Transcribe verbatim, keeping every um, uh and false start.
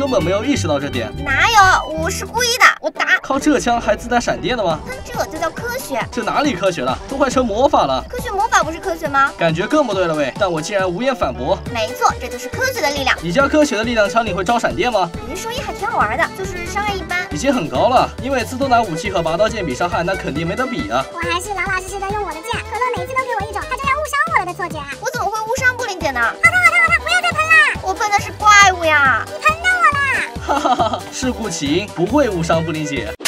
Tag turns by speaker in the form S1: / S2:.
S1: 根本没有意识到这点。
S2: 哪有？我是故意的，我打。
S1: 靠这枪还自带闪电的吗？
S2: 这就叫科学。
S1: 这哪里科学了？都快成魔法了。
S2: 科学魔法不是科学吗？
S1: 感觉更不对了喂。但我竟然无言反驳。
S2: 没错，这就是科学的力量。
S1: 你家科学的力量枪里会招闪电吗？
S2: 感觉收益还挺好玩的，就是伤害一般。
S1: 已经很高了，因为自动挡武器和拔刀剑比伤害，那肯定没得比啊。
S3: 我还是老老实实的用我的剑，可乐每次都给我一种他就要误伤我了的错觉啊。
S2: 我怎么会误伤不灵姐呢？
S3: 好烫好烫好烫，不要再喷啦！
S2: 我喷的是怪物呀！
S3: 你喷到我啦！
S1: 哈哈哈哈！事故起因不会误伤不灵姐。